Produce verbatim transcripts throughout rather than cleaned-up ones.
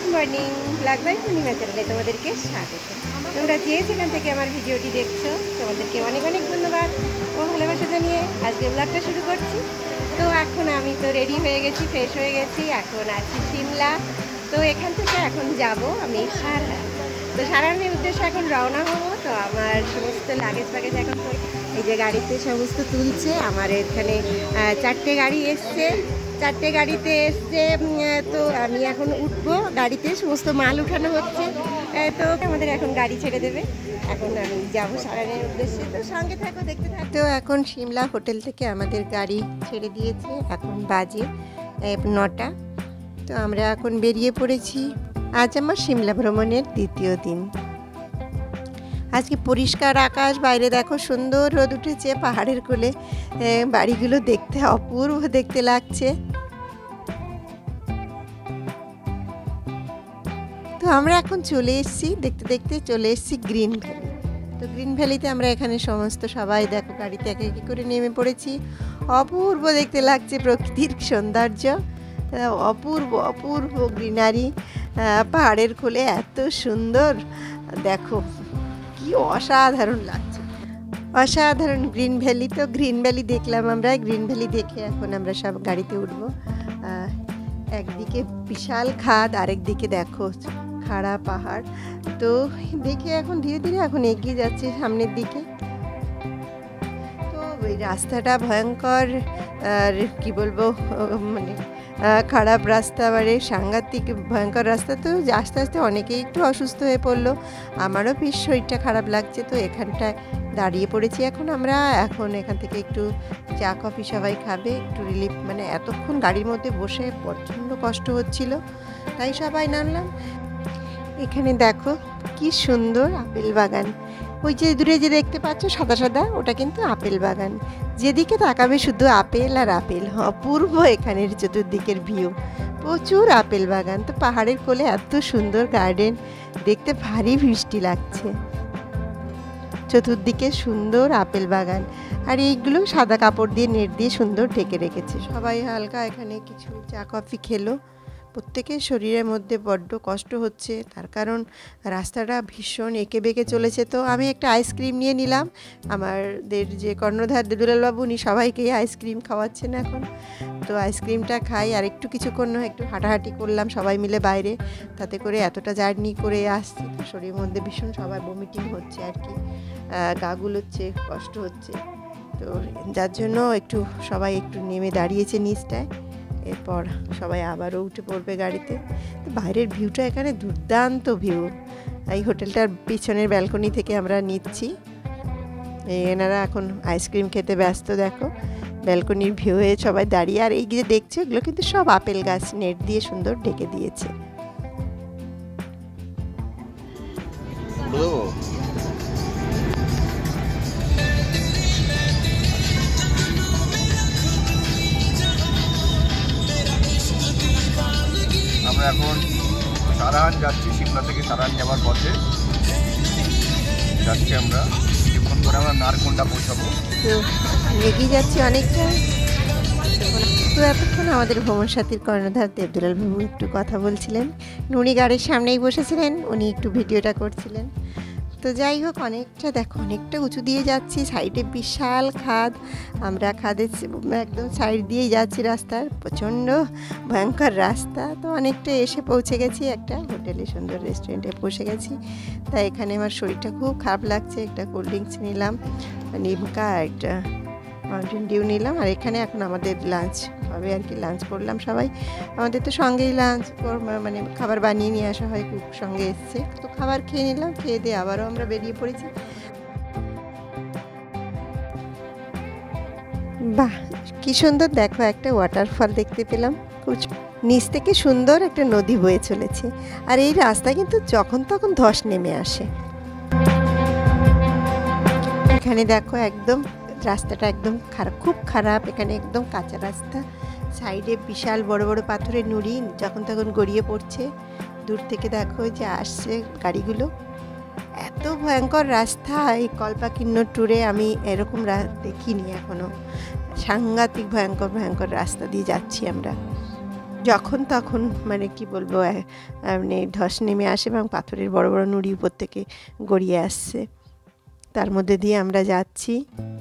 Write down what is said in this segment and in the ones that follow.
Good morning, blog by Purnima চ্যানেলে তোমাদেরকে স্বাগত। তোমরা যে যেখান থেকে আমার ভিডিওটি দেখছো তোমাদেরকে অনেক অনেক ধন্যবাদ ও ভালোবাসা জানিয়ে আজকে ব্লগটা শুরু করছি। তো এখন আমি তো রেডি হয়ে গেছি, ফ্রেশ হয়ে গেছি, এখন আছি সিমলা। তো এখান থেকে এখন যাব আমি সারান। তো সারানের উদ্দেশ্যে এখন রওনা হবো। তো আমার সমস্ত লাগেজ ফাগেজ এখন এই যে গাড়িতে সমস্ত তুলছে। আমার এখানে চারটে গাড়ি এসছে, চারটে গাড়িতে এসছে। তো আমি এখন উঠবো গাড়িতে, সমস্ত মাল উঠানো হচ্ছে। তো আমাদের এখন গাড়ি ছেড়ে দেবে, এখন আমি যাবো সারানের উদ্দেশ্যে। তো সঙ্গে থাকো, দেখতে থাকো। তো এখন সিমলা হোটেল থেকে আমাদের গাড়ি ছেড়ে দিয়েছে, এখন বাজে নটা। তো আমরা এখন বেরিয়ে পড়েছি। আজ আমার সিমলা ভ্রমণের দ্বিতীয় দিন। আজকে পরিষ্কার আকাশ, বাইরে দেখো সুন্দর রোদ উঠেছে, পাহাড়ের কোলে বাড়িগুলো দেখতে অপূর্ব দেখতে লাগছে। তো আমরা এখন চলে এসেছি, দেখতে দেখতে চলে এসেছি গ্রিন ভ্যালি। তো গ্রিন ভ্যালিতে আমরা এখানে সমস্ত সবাই দেখো গাড়িতে একে একে করে নেমে পড়েছি। অপূর্ব দেখতে লাগছে প্রকৃতির সৌন্দর্য, অপূর্ব অপূর্ব গ্রিনারি, পাহাড়ের কোলে এত সুন্দর, দেখো কি অসাধারণ লাগছে, অসাধারণ গ্রিন ভ্যালি। তো গ্রিন ভ্যালি দেখলাম আমরা, গ্রিন ভ্যালি দেখে এখন আমরা সব গাড়িতে উঠবো। একদিকে বিশাল খাদ, আরেকদিকে দেখো খাড়া পাহাড়। তো দেখে এখন ধীরে ধীরে এখন এগিয়ে যাচ্ছে সামনের দিকে। তো ওই রাস্তাটা ভয়ঙ্কর, আর কি বলবো, মানে খারাপ রাস্তা, মানে সাংঘাতিক ভয়ঙ্কর রাস্তা। তো আস্তে আস্তে অনেকেই একটু অসুস্থ হয়ে পড়লো, আমারও বেশ শরীরটা খারাপ লাগছে। তো এখানটায় দাঁড়িয়ে পড়েছি এখন আমরা। এখন এখান থেকে একটু চা কফি সবাই খাবে, একটু রিলিফ, মানে এতক্ষণ গাড়ির মধ্যে বসে প্রচণ্ড কষ্ট হচ্ছিল, তাই সবাই নামলাম। এখানে দেখো কি সুন্দর আপেল বাগান, ওই যে দূরে যে দেখতে পাচ্ছ সাদা সাদা, ওটা কিন্তু আপেল বাগান। যেদিকে তাকাবে শুধু আপেল আর আপেল, অপূর্ব এখানের চতুর্দিকের ভিউ, প্রচুর আপেল বাগান। তো পাহাড়ের কোলে এত সুন্দর গার্ডেন, দেখতে ভারী বৃষ্টি লাগছে, চতুর্দিকে সুন্দর আপেল বাগান। আর এইগুলো সাদা কাপড় দিয়ে নেট দিয়ে সুন্দর ঢেকে রেখেছে। সবাই হালকা এখানে কিছু চা কফি খেলো। প্রত্যেকের শরীরের মধ্যে বড্ড কষ্ট হচ্ছে, তার কারণ রাস্তাটা ভীষণ এঁকে বেঁকে চলেছে। তো আমি একটা আইসক্রিম নিয়ে নিলাম, আমাদের যে কর্ণধার দুলালবাবু উনি সবাইকেই আইসক্রিম খাওয়াচ্ছেন এখন। তো আইসক্রিমটা খাই, আর একটু কিছুক্ষণ একটু হাঁটাহাঁটি করলাম সবাই মিলে বাইরে। তাতে করে এতটা জার্নি করে আসছি, তো শরীরের মধ্যে ভীষণ সবার বমিটিং হচ্ছে আর কি, গা গুলোচ্ছে, কষ্ট হচ্ছে। তো যার জন্য একটু সবাই একটু নেমে দাঁড়িয়েছে নিচটায়, এরপর সবাই আবারও উঠে পড়বে গাড়িতে। তো বাইরের ভিউটা এখানে দুর্দান্ত ভিউ। এই হোটেলটার পিছনের ব্যালকনি থেকে আমরা নিচ্ছি। এনারা এখন আইসক্রিম খেতে ব্যস্ত, দেখো ব্যালকনির ভিউয়ে সবাই দাঁড়িয়ে। আর এই যে দেখছো এগুলো কিন্তু সব আপেল গাছ, নেট দিয়ে সুন্দর ঢেকে দিয়েছে। আমরা এখন সারাহান যাচ্ছি, সিমলা থেকে সারাহান যাওয়ার পথে যাচ্ছি আমরা। কিছুক্ষণ পরে আমরা নারকোন্ডা পৌঁছাবো। তো এগিয়ে যাচ্ছি অনেকটা। তো এতক্ষণ আমাদের ভ্রমণ সাথীর কর্ণধার দেবদুলাল বাবু একটু কথা বলছিলেন, উনি গাড়ির সামনেই বসেছিলেন, উনি একটু ভিডিওটা করছিলেন। তো যাই হোক, অনেকটা দেখো অনেকটা উঁচু দিয়ে যাচ্ছি, সাইডে বিশাল খাদ, আমরা খাদের একদম সাইড দিয়েই যাচ্ছি রাস্তার, প্রচণ্ড ভয়ঙ্কর রাস্তা। তো অনেকটা এসে পৌঁছে গেছি একটা হোটেলে, সুন্দর রেস্টুরেন্টে পৌঁছে গেছি। তাই এখানে আমার শরীরটা খুব খারাপ লাগছে, একটা কোল্ড ড্রিঙ্কস নিলাম, নিমকা, একটা মাউন্টেন ডিউ নিলাম। আর এখানে এখন আমাদের লাঞ্চ হবে আর কি, লাঞ্চ করলাম সবাই। আমাদের তো সঙ্গেই লাঞ্চ, মানে খাবার বানিয়ে নিয়ে আসা হয়, কুক সঙ্গে এসছে। তো খাবার খেয়ে নিলাম, খেয়ে দিয়ে আবারও আমরা বেরিয়ে পড়েছি। বাহ কি সুন্দর, দেখো একটা ওয়াটারফল দেখতে পেলাম, নিচ থেকে সুন্দর একটা নদী বয়ে চলেছে। আর এই রাস্তা কিন্তু যখন তখন ধস নেমে আসে। এখানে দেখো একদম রাস্তাটা একদম খারাপ, খুব খারাপ, এখানে একদম কাঁচা রাস্তা, সাইডে বিশাল বড় বড় পাথরের নুড়ি যখন তখন গড়িয়ে পড়ছে। দূর থেকে দেখো যে আসছে গাড়িগুলো, এত ভয়ঙ্কর রাস্তা। এই কল্পাকিন্নর ট্যুরে আমি এরকম দেখিনি এখনো, সাংঘাতিক ভয়ঙ্কর ভয়ঙ্কর রাস্তা দিয়ে যাচ্ছি আমরা। যখন তখন মানে কি বলবো, মানে ধস নেমে আসে এবং পাথরের বড় বড় নুড়ি উপর থেকে গড়িয়ে আসছে, তার মধ্যে দিয়ে আমরা যাচ্ছি।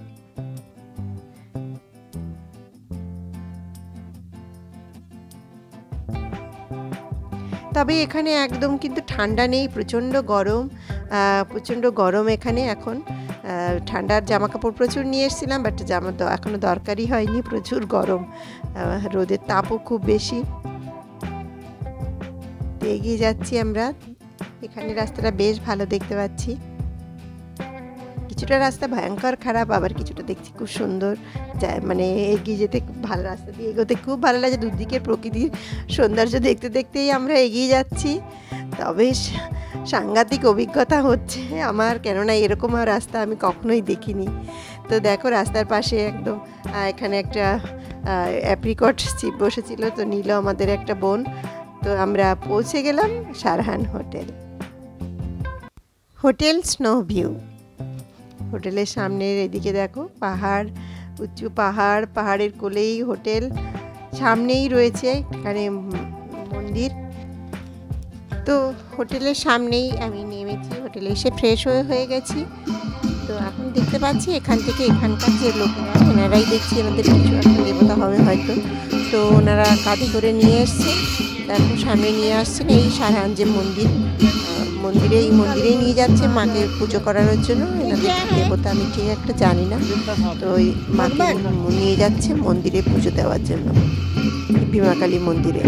তবে এখানে একদম কিন্তু ঠান্ডা নেই, প্রচণ্ড গরম, প্রচণ্ড গরম এখানে এখন। ঠান্ডার জামা কাপড় প্রচুর নিয়ে এসেছিলাম, বাট জামা তো এখনও দরকারই হয়নি, প্রচুর গরম, রোদের তাপও খুব বেশি। এগিয়ে যাচ্ছি আমরা। এখানে রাস্তাটা বেশ ভালো দেখতে পাচ্ছি, কিছুটা রাস্তা ভয়ঙ্কর খারাপ, আবার কিছুটা দেখছি খুব সুন্দর, যা মানে এগিয়ে যেতে খুব ভালো, রাস্তা দিয়ে এগোতে খুব ভালো লাগে। দুদিকের প্রকৃতির সৌন্দর্য দেখতে দেখতেই আমরা এগিয়ে যাচ্ছি। তবে সাংঘাতিক অভিজ্ঞতা হচ্ছে আমার, কেননা এরকম রাস্তা আমি কখনোই দেখিনি। তো দেখো রাস্তার পাশে একদম এখানে একটা অ্যাপ্রিকট চিপ বসেছিল, তো নিল আমাদের একটা বোন। তো আমরা পৌঁছে গেলাম Sarhan hotel. Hotel Snow View. হোটেলের সামনের এদিকে দেখো পাহাড়, উঁচু পাহাড়, পাহাড়ের কোলেই হোটেল, সামনেই রয়েছে এখানে মন্দির। তো হোটেলের সামনেই আমি নেমেছি, হোটেলে এসে ফ্রেশ হয়ে হয়ে গেছি। তো এখন দেখতে পাচ্ছি এখান থেকে এখানকার যে লোকেরা, ওনারাই দেখছি আমাদের কিছু একটা দেবতা হবে হয়তো, তো ওনারা কাঁধে করে নিয়ে এসছে, তারপর সামনে নিয়ে আসছেন এই সারহান যে মন্দির, মন্দিরে এই মন্দিরেই নিয়ে যাচ্ছে মাকে পুজো করানোর জন্য। এনাদের দেবতা আমি ঠিক একটা জানি না, তো ওই মাকে নিয়ে যাচ্ছে মন্দিরে পুজো দেওয়ার জন্য, ভীমা কালী মন্দিরে।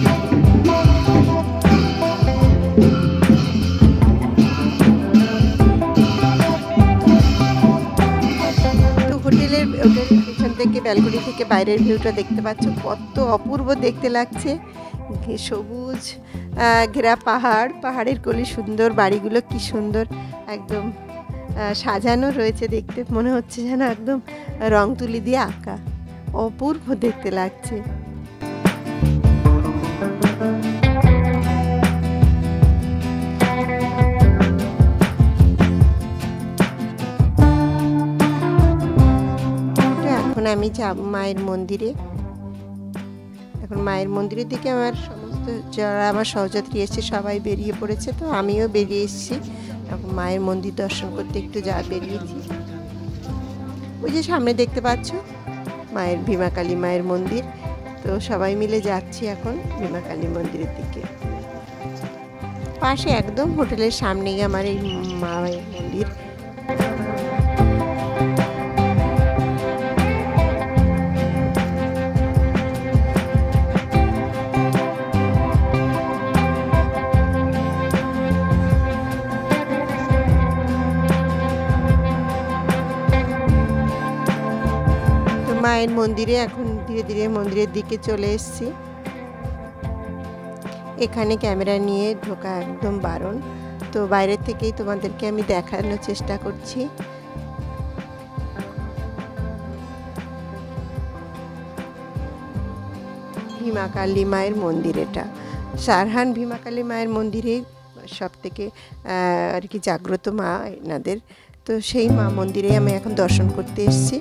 তো হোটেলের হোটেলের পিছন থেকে ব্যালকনি থেকে বাইরের ভিউটা দেখতে পাচ্ছ, কত অপূর্ব দেখতে লাগছে, সবুজ ঘেরা পাহাড়, পাহাড়ের কোলে সুন্দর বাড়িগুলো, কি সুন্দর একদম সাজানো রয়েছে, দেখতে মনে হচ্ছে যেন একদম রং তুলি দিয়ে আঁকা, অপূর্ব দেখতে লাগছে। এখন আমি যাব মায়ের মন্দিরে। এখন মায়ের মন্দিরের দিকে আমার সমস্ত যারা আমার সহযাত্রী এসছে সবাই বেরিয়ে পড়েছে, তো আমিও বেরিয়ে এসেছি। এখন মায়ের মন্দির দর্শন করতে একটু যা বেরিয়েছি। ওই যে সামনে দেখতে পাচ্ছ মায়ের ভীমা কালী মায়ের মন্দির, তো সবাই মিলে যাচ্ছি এখন ভীমা কালী মন্দিরের দিকে। পাশে একদম হোটেলের সামনেই আমার এই মায়ের মন্দির। মায়ের মন্দিরে এখন ধীরে ধীরে মন্দিরের দিকে চলে এসেছি। এখানে ক্যামেরা নিয়ে ঢোকা একদম বারণ, তো বাইরে থেকেই তোমাদেরকে আমি দেখানোর চেষ্টা করছি। ভীমা কালী মায়ের মন্দির, এটা সারহান ভীমা কালী মায়ের মন্দিরে সব থেকে আর কি জাগ্রত মা এনাদের, তো সেই মা মন্দিরে আমি এখন দর্শন করতে এসেছি।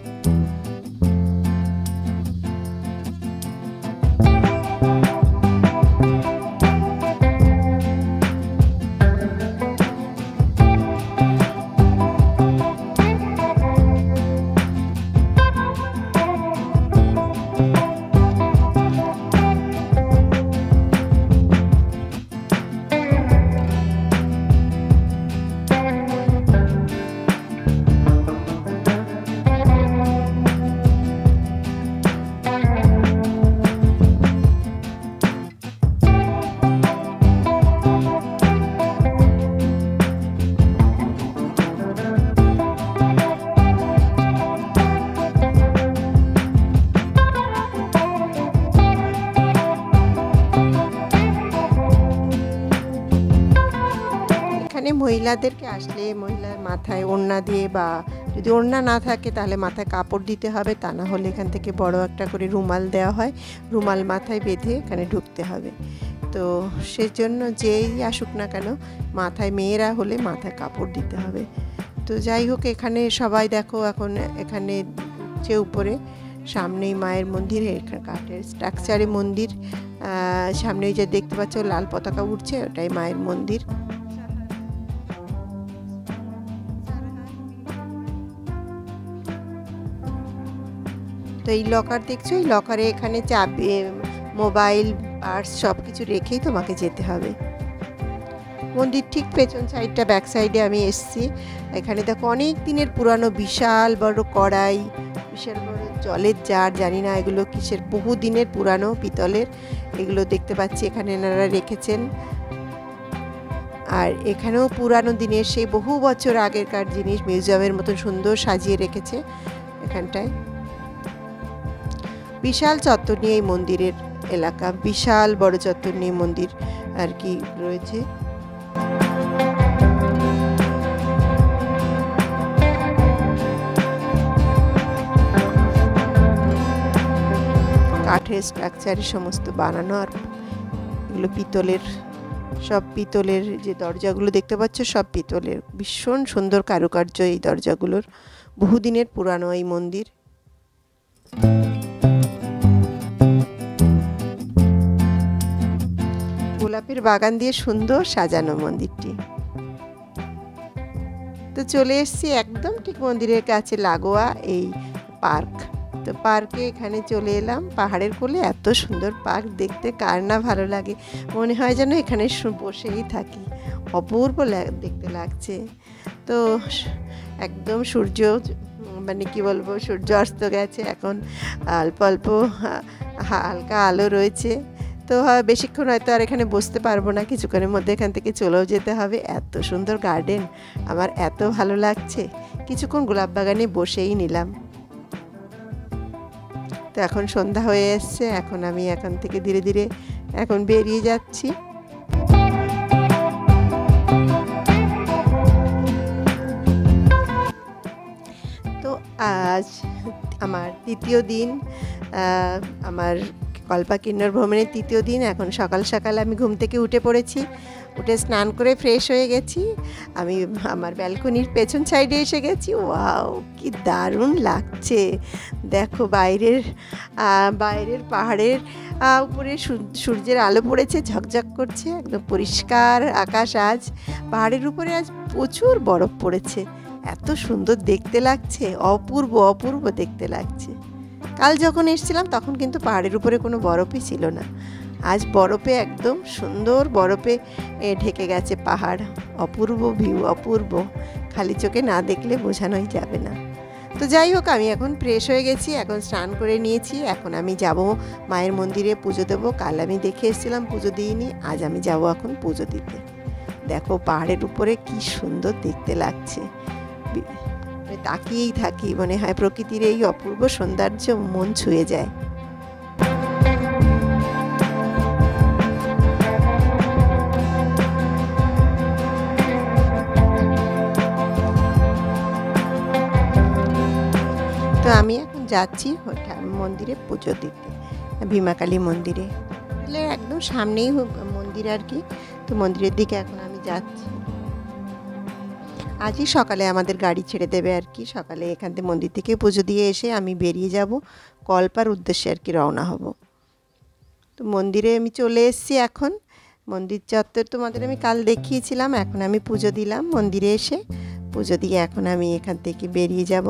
মহিলাদেরকে আসলে মহিলার মাথায় ওড়না দিয়ে, বা যদি ওড়না না থাকে তাহলে মাথায় কাপড় দিতে হবে, তা না হলে এখান থেকে বড় একটা করে রুমাল দেওয়া হয়, রুমাল মাথায় বেঁধে এখানে ঢুকতে হবে। তো সেজন্য যেই আসুক না কেন মাথায়, মেয়েরা হলে মাথায় কাপড় দিতে হবে। তো যাই হোক, এখানে সবাই দেখো এখন এখানে যে উপরে সামনেই মায়ের মন্দির, এখানে কাঠের স্ট্রাকচারে মন্দির। সামনে যে দেখতে পাচ্ছ লাল পতাকা উঠছে, ওটাই মায়ের মন্দির। তো এই লকার দেখছো, এই লকারে এখানে চাবি, মোবাইল, পার্স সব কিছু রেখেই তোমাকে যেতে হবে। মন্দির ঠিক পেছন সাইডটা, ব্যাক সাইডে আমি এসছি। এখানে দেখো অনেক দিনের পুরানো বিশাল বড় কড়াই, বিশাল বড় জলের জার, জানি না এগুলো কিসের, বহু দিনের পুরানো পিতলের, এগুলো দেখতে পাচ্ছি এখানে এনারা রেখেছেন। আর এখানেও পুরানো দিনের সেই বহু বছর আগেরকার জিনিস মিউজিয়ামের মতন সুন্দর সাজিয়ে রেখেছে এখানটায়। বিশাল চত্বর নিয়ে এই মন্দিরের এলাকা, বিশাল বড় চত্বর নিয়ে মন্দির আর কি রয়েছে। কাঠের স্ট্রাকচারে সমস্ত বানানো, আর এগুলো পিতলের, সব পিতলের। যে দরজাগুলো দেখতে পাচ্ছ সব পিতলের, ভীষণ সুন্দর কারুকার্য এই দরজাগুলোর, বহুদিনের পুরানো এই মন্দির। গোলাপের বাগান দিয়ে সুন্দর সাজানো মন্দিরটি। তো চলে এসেছি একদম ঠিক মন্দিরের কাছে লাগোয়া এই পার্ক। তো পার্কে এখানে চলে এলাম, পাহাড়ের কোলে এত সুন্দর পার্ক, দেখতে কার না ভালো লাগে, মনে হয় যেন এখানে বসেই থাকি, অপূর্ব দেখতে লাগছে। তো একদম সূর্য, মানে কি বলবো, সূর্য অস্ত গেছে, এখন অল্প অল্প হালকা আলো রয়েছে। তো বেশিক্ষণ হয়তো আর এখানে বসতে পারবো না, কিছুক্ষণের মধ্যে এখান থেকে চলেও যেতে হবে। এত সুন্দর গার্ডেন, আমার এত ভালো লাগছে। কিছুক্ষণ গোলাপ বাগানে বসেই নিলাম। তো এখন সন্ধ্যা হয়ে এসছে, এখন আমি এখান থেকে ধীরে ধীরে এখন বেরিয়ে যাচ্ছি। তো আজ আমার তৃতীয় দিন, আমার কল্পা কিন্নর ভ্রমণের তৃতীয় দিন। এখন সকাল সকাল আমি ঘুম থেকে উঠে পড়েছি, উঠে স্নান করে ফ্রেশ হয়ে গেছি। আমি আমার ব্যালকনির পেছন সাইডে এসে গেছি। ওয়াও, কি দারুণ লাগছে! দেখো বাইরের বাইরের পাহাড়ের উপরে সূর্যের আলো পড়েছে, ঝকঝক করছে, একদম পরিষ্কার আকাশ। আজ পাহাড়ের উপরে আজ প্রচুর বরফ পড়েছে, এত সুন্দর দেখতে লাগছে, অপূর্ব অপূর্ব দেখতে লাগছে। কাল যখন এসেছিলাম তখন কিন্তু পাহাড়ের উপরে কোনো বরফই ছিল না, আজ বরফে একদম সুন্দর বরফে ঢেকে গেছে পাহাড়। অপূর্ব ভিউ, অপূর্ব, খালি চোখে না দেখলে বোঝানোই যাবে না। তো যাই হোক, আমি এখন ফ্রেশ হয়ে গেছি, এখন স্নান করে নিয়েছি। এখন আমি যাব মায়ের মন্দিরে পুজো দেবো। কাল আমি দেখে এসেছিলাম, পুজো দিইনি, আজ আমি যাব এখন পুজো দিতে। দেখো পাহাড়ের উপরে কি সুন্দর দেখতে লাগছে, তাকিয়েই থাকি, মনে হয় প্রকৃতির এই অপূর্ব সৌন্দর্য মন ছুঁয়ে যায়। তো আমি এখন যাচ্ছি মন্দিরে পুজো দিতে, ভীমাকালী মন্দিরে, একদম সামনেই মন্দির আর কি। তো মন্দিরের দিকে এখন আমি যাচ্ছি। আজই সকালে আমাদের গাড়ি ছেড়ে দেবে আর কি। সকালে এখান থেকে মন্দির থেকে পুজো দিয়ে এসে আমি বেরিয়ে যাব, কল্পার উদ্দেশ্যে আর কি রওনা হব। তো মন্দিরে আমি চলে এসেছি এখন। মন্দির চত্বর তোমাদের আমি কাল দেখিয়েছিলাম। এখন আমি পুজো দিলাম মন্দিরে এসে, পুজো দিয়ে এখন আমি এখান থেকে বেরিয়ে যাব,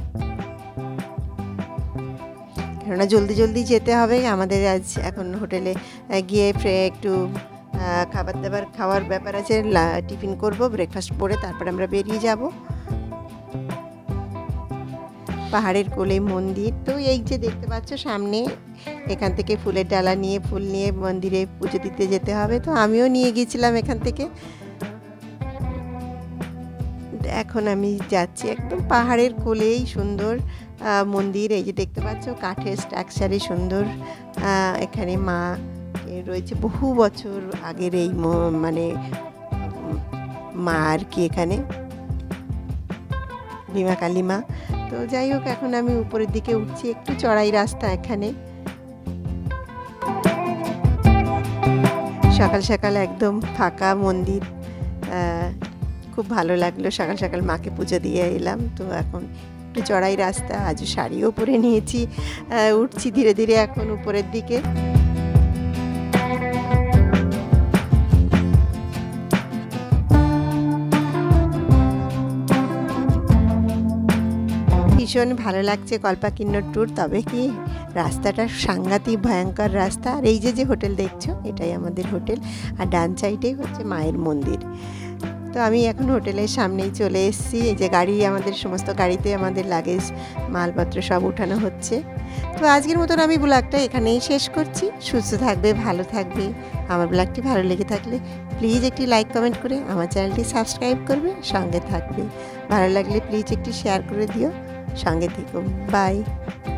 কেননা জলদি জলদি যেতে হবে আমাদের। আজ এখন হোটেলে গিয়ে ফ্রে একটু খাবার দাবার খাওয়ার ব্যাপার আছে, টিফিন করব, ব্রেকফাস্ট করে তারপরে আমরা বেরিয়ে যাব। পাহাড়ের কোলে মন্দির। তো এই যে দেখতে পাচ্ছ সামনে, এখান থেকে ফুলের ডালা নিয়ে, ফুল নিয়ে মন্দিরে পুজো দিতে যেতে হবে। তো আমিও নিয়ে গিয়েছিলাম এখান থেকে। এখন আমি যাচ্ছি, একদম পাহাড়ের কোলেই সুন্দর মন্দির। এই যে দেখতে পাচ্ছ কাঠের স্ট্রাকচারে সুন্দর, এখানে মা রয়েছে, বহু বছর আগের এই মানে মা আর কি, এখানে ভীমাকালী মা। তো যাই হোক, এখন আমি উপরের দিকে উঠছি, একটু চড়াই রাস্তা এখানে। সকাল সকাল একদম ফাঁকা মন্দির, খুব ভালো লাগলো। সকাল সকাল মাকে পুজো দিয়ে এলাম। তো এখন একটু একটু চড়াই রাস্তা, আজ শাড়িও পরে নিয়েছি, উঠছি ধীরে ধীরে এখন উপরের দিকে। ভীষণ ভালো লাগছে কল্পকিন্নর ট্যুর। তবে কি রাস্তাটা সাংঘাতিক ভয়ঙ্কর রাস্তা। আর এই যে যে হোটেল দেখছো এটাই আমাদের হোটেল, আর ডান সাইডেই হচ্ছে মায়ের মন্দির। তো আমি এখন হোটেলের সামনেই চলে এসেছি। এই যে গাড়ি, আমাদের সমস্ত গাড়িতে আমাদের লাগেজ মালপত্র সব উঠানো হচ্ছে। তো আজকের মতন আমি ব্লগটা এখানেই শেষ করছি। সুস্থ থাকবে, ভালো থাকবে। আমার ব্লগটি ভালো লেগে থাকলে প্লিজ একটি লাইক কমেন্ট করে আমার চ্যানেলটি সাবস্ক্রাইব করবে, সঙ্গে থাকবে। ভালো লাগলে প্লিজ একটি শেয়ার করে দিও, সঙ্গে থেকো। বাই।